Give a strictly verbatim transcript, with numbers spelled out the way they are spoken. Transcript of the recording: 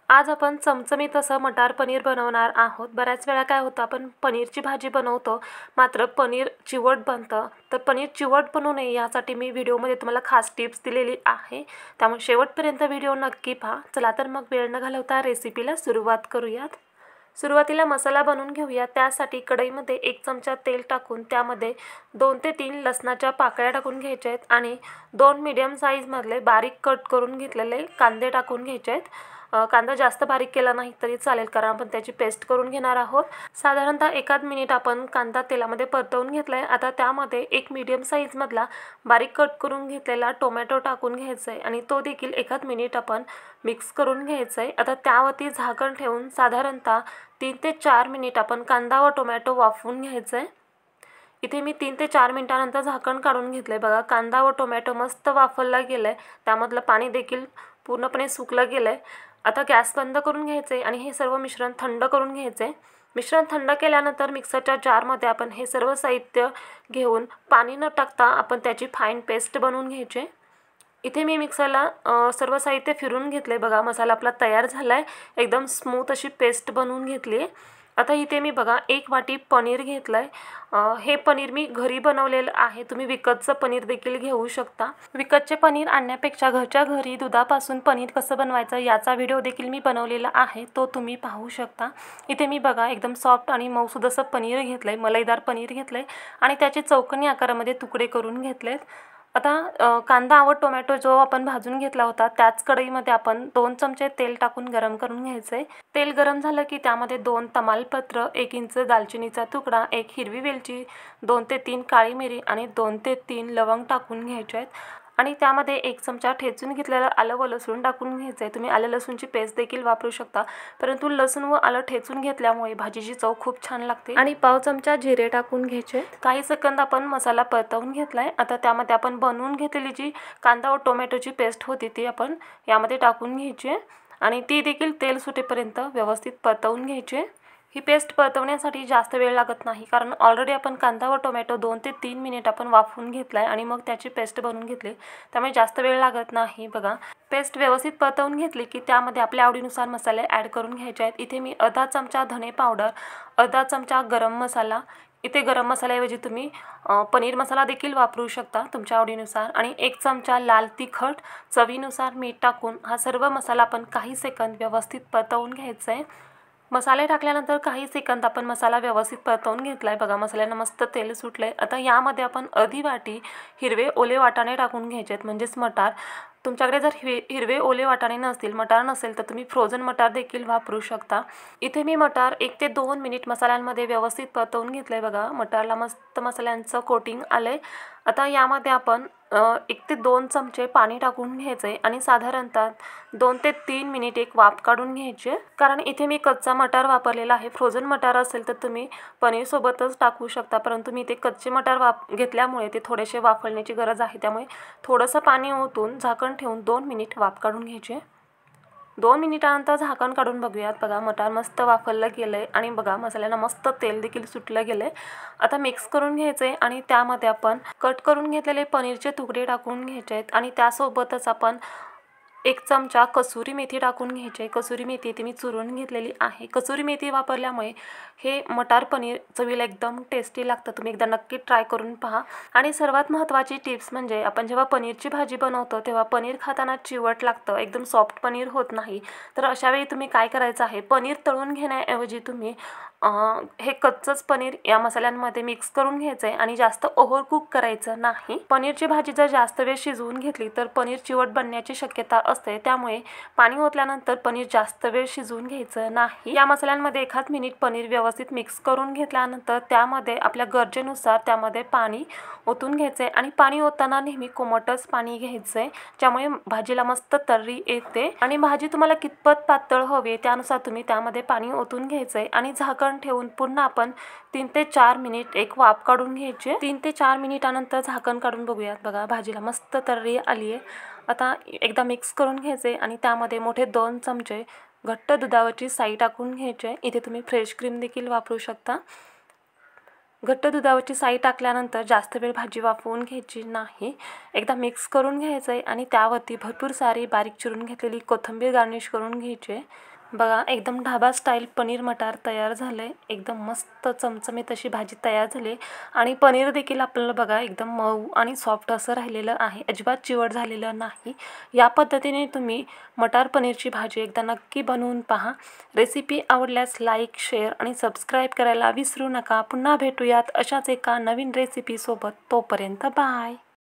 आज आपण चमचमीत असं मटार पनीर बनवणार आहोत। बऱ्याच वेळा काय होतं, आपण पनीरची भाजी बनवतो मात्र पनीर चिवट बनतं। तर पनीर चिवट बनू नये यासाठी मी व्हिडिओमध्ये तुम्हाला खास टिप्स दिलेली आहे, त्यामुळे शेवटपर्यंत व्हिडिओ नक्की पहा। चला तर मग वेळ न घालवता रेसिपीला सुरुवात करूयात। सुरुवातीला मसाला बनवून घेऊया। त्यासाठी कढईमध्ये एक चमचा तेल टाकून त्यामध्ये दोन ते तीन लसणाच्या पाकळ्या टाकून घ्यायच्या आहेत आणि दोन मीडियम साईजमधले बारीक कट करून घेतलेले कांदे टाकून घ्यायचे आहेत। कांदा जास्त बारीक केला नाही तरी चालेल, कारण आपण त्याची पेस्ट करून घेणार आहोत। साधारणतः एकाद मिनिट आपण कांदा तेलामध्ये परतवून घेतलाय। आता त्यामध्ये एक मीडियम साईजमधला बारीक कट करून घेतलेला टोमॅटो टाकून घ्यायचा आहे आणि तो देखील एकाद मिनिट आपण मिक्स करून घ्यायचा आहे। आता त्यावरती झाकण ठेवून साधारणतः तीन ते चार मिनिट आपण कांदा व टोमॅटो वाफवून घ्यायचं आहे। इथे मी तीन ते चार मिनिटानंतर झाकण काढून घेतलं आहे। बघा, कांदा व टोमॅटो मस्त वाफवला गेला आहे, त्यामधलं पाणी देखील पूर्णपणे सुकलं गेलं आहे। आता गॅस बंद करून घ्यायचं आहे आणि हे सर्व मिश्रण थंड करून घ्यायचं आहे। मिश्रण थंड केल्यानंतर मिक्सरच्या जारमध्ये आपण हे सर्व साहित्य घेऊन पाणी न टाकता आपण त्याची फाईन पेस्ट बनवून घ्यायची आहे। इथे मी मिक्सरला सर्व साहित्य फिरून घेतलं आहे। बघा, मसाला आपला तयार झाला आहे, एकदम स्मूथ अशी पेस्ट बनवून घेतली आहे। आता इथे मी बघा एक वाटी पनीर घेतलं आहे। हे पनीर मी घरी बनवलेलं आहे, तुम्ही विकतचं पनीर देखील घेऊ शकता। विकतचे पनीर आणण्यापेक्षा घरच्या घरी दुधापासून पनीर कसं बनवायचं याचा व्हिडिओ देखील मी बनवलेला आहे, तो तुम्ही पाहू शकता। इथे मी बघा एकदम सॉफ्ट आणि मऊसूद असं पनीर घेतलं आहे, मलईदार पनीर घेतलं आहे आणि त्याचे चौकोनी आकारामध्ये तुकडे करून घेतलेत। आता कांदा व टोमॅटो जो आपण भाजून घेतला होता त्याच कढईमध्ये आपण दोन चमचे तेल टाकून गरम करून घ्यायचं आहे। तेल गरम झालं की त्यामध्ये दोन तमालपत्र, एक इंच दालचिनीचा तुकडा, एक हिरवी वेलची, दोन ते तीन काळी मिरी आणि दोन ते तीन लवंग टाकून घ्यायचे आहेत आणि त्यामध्ये एक चमचा ठेचून घेतलेलं आलं व लसूण टाकून घ्यायचं आहे। तुम्ही आलं लसूणची पेस्ट देखील वापरू शकता, परंतु लसूण व आलं ठेचून घेतल्यामुळे भाजीची चव खूप छान लागते। आणि पाव चमचा जिरे टाकून घ्यायचे। काही सेकंद आपण मसाला परतवून घेतलाय। आता त्यामध्ये आपण बनवून घेतलेली जी कांदा व टोमॅटोची पेस्ट होती ती आपण यामध्ये टाकून घ्यायची आणि ती देखील तेल सुटेपर्यंत व्यवस्थित परतवून घ्यायची। ही पेस्ट परतवण्यासाठी जास्त वेळ लागत नाही, कारण ऑलरेडी आपण कांदा व टोमॅटो दोन ते तीन मिनिट आपण वाफवून घेतलाय आणि मग त्याची पेस्ट बनवून घेतली, त्यामुळे जास्त वेळ लागत नाही। बघा, पेस्ट व्यवस्थित परतवून घेतली की त्यामध्ये आपल्या आवडीनुसार मसाले ॲड करून घ्यायचे आहेत। इथे मी अर्धा चमचा धने पावडर, अर्धा चमचा गरम मसाला, इथे गरम मसाल्याऐवजी तुम्ही पनीर मसाला देखील वापरू शकता तुमच्या आवडीनुसार, आणि एक चमचा लाल तिखट, चवीनुसार मीठ टाकून हा सर्व मसाला आपण काही सेकंद व्यवस्थित परतवून घ्यायचा आहे। मसाले टाकल्यानंतर काही सेकंद आपण मसाला व्यवस्थित परतवून घेतला आहे। बघा, मसाल्यांना मस्त तेल सुटलं आहे। आता यामध्ये आपण अर्धी वाटी हिरवे ओले वाटाणे टाकून घ्यायचे आहेत, म्हणजेच मटार। तुमच्याकडे जर हिरवे हिरवे ओले वाटाणे नसतील, मटार नसेल, तर तुम्ही फ्रोझन मटार देखील वापरू शकता। इथे मी मटार एक ते दोन मिनिट मसाल्यांमध्ये व्यवस्थित परतवून घेतलं आहे। बघा, मटारला मस्त मसाल्यांचं कोटिंग आलं आहे। आता यामध्ये आपण एक ते दोन चमचे पाणी टाकून घ्यायचं आहे आणि साधारणतः दोन ते तीन मिनिट एक वाफ काढून घ्यायची, कारण इथे मी कच्चा मटार वापरलेला आहे। फ्रोझन मटार असेल तर तुम्ही पनीरसोबतच टाकू शकता, परंतु मी ते कच्चे मटार वाप घेतल्यामुळे ते थोडेसे वाफवण्याची गरज आहे, त्यामुळे थोडंसं पाणी ओतून झाकण ठेवून दोन मिनिट वाफ काढून घ्यायचे। दोन मिनिटानंतर झाकण काढून बघूयात। बघा, मटार मस्त वाफवलं गेलं आहे आणि बघा मसाल्यांना मस्त तेल देखील सुटलं गेलं आहे। आता मिक्स करून घ्यायचं आहे आणि त्यामध्ये आपण कट करून घेतलेले पनीरचे तुकडे टाकून घ्यायचे आहेत आणि त्यासोबतच आपण एक चमचा कसुरी मेथी टाकून घ्यायची आहे। कसुरी मेथी इथे मी चुरून घेतलेली आहे। कसुरी मेथी वापरल्यामुळे हे मटार पनीर चवीला एकदम टेस्टी लागतं, तुम्ही एकदा नक्की ट्राय करून पहा। आणि सर्वात महत्त्वाची टिप्स म्हणजे आपण जेव्हा पनीरची भाजी बनवतो तेव्हा पनीर खाताना चिवट लागतं, एकदम सॉफ्ट पनीर होत नाही। तर अशावेळी तुम्ही काय करायचं आहे, पनीर तळून घेण्याऐवजी तुम्ही हे कच्चंच पनीर या मसाल्यांमध्ये मिक्स करून घ्यायचं आहे आणि जास्त ओव्हर कुक करायचं नाही। पनीरची भाजी जर जास्त वेळ शिजवून घेतली तर पनीर चिवट बनण्याची शक्यता असते, त्यामुळे पाणी ओतल्यानंतर पनीर जास्त वेळ शिजवून घ्यायचं नाही। या मसाल्यांमध्ये एखाद मिनिट पनीर व्यवस्थित मिक्स करून घेतल्यानंतर त्यामध्ये आपल्या गरजेनुसार त्यामध्ये पाणी ओतून घ्यायचं आहे आणि पाणी ओतताना नेहमी कोमटच पाणी घ्यायचं आहे, ज्यामुळे भाजीला मस्त तर्री येते। आणि भाजी तुम्हाला कितपत पातळ हवी त्यानुसार तुम्ही त्यामध्ये पाणी ओतून घ्यायचं आहे आणि झाकण ठेवून पुन्हा आपण तीन ते चार मिनिट एक वाफ काढून घ्यायची। तीन ते चार मिनिटानंतर झाकण काढून बघूयात। बघा, भाजीला मस्त तर्री आली आहे। आता एकदा मिक्स करून घ्यायचे आणि त्यामध्ये मोठे दोन चमचे घट्ट दुधावरची साई टाकून घ्यायची। इथे तुम्ही फ्रेश क्रीम देखील वापरू शकता। घट्ट दुधावरची साई टाकल्यानंतर जास्त वेळ भाजी वाफवून घ्यायची नाही, एकदा मिक्स करून घ्यायचं आहे आणि त्यावरती भरपूर सारी बारीक चिरून घेतलेली कोथिंबीर गार्निश करून घ्यायची। बघा एकदम ढाबा स्टाईल पनीर मटार तयार झालं आहे. एकदम मस्त चमचमीत अशी भाजी तयार झाली आणि पनीर देखील आपल्याला बघा एकदम मऊ आणि सॉफ्ट असं राहिलेलं आहे. अजिबात चिवट झालेलं नाही. या पद्धतीने तुम्ही मटार पनीरची भाजी एकदा नक्की बनवून पहा. रेसिपी आवडल्यास लाईक, शेअर आणि सबस्क्राईब करायला विसरू नका. पुन्हा भेटूयात अशाच एका नवीन रेसिपीसोबत. तोपर्यंत बाय.